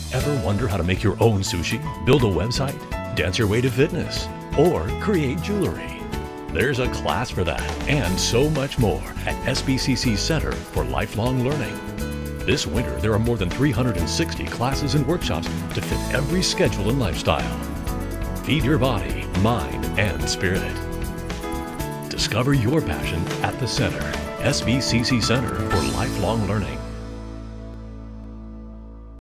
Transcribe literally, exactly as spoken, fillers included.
Ever wonder how to make your own sushi, build a website, dance your way to fitness, or create jewelry? There's a class for that and so much more at S B C C Center for Lifelong Learning. This winter, there are more than three hundred sixty classes and workshops to fit every schedule and lifestyle. Feed your body, mind, and spirit. Discover your passion at the Center, S B C C Center for Lifelong Learning.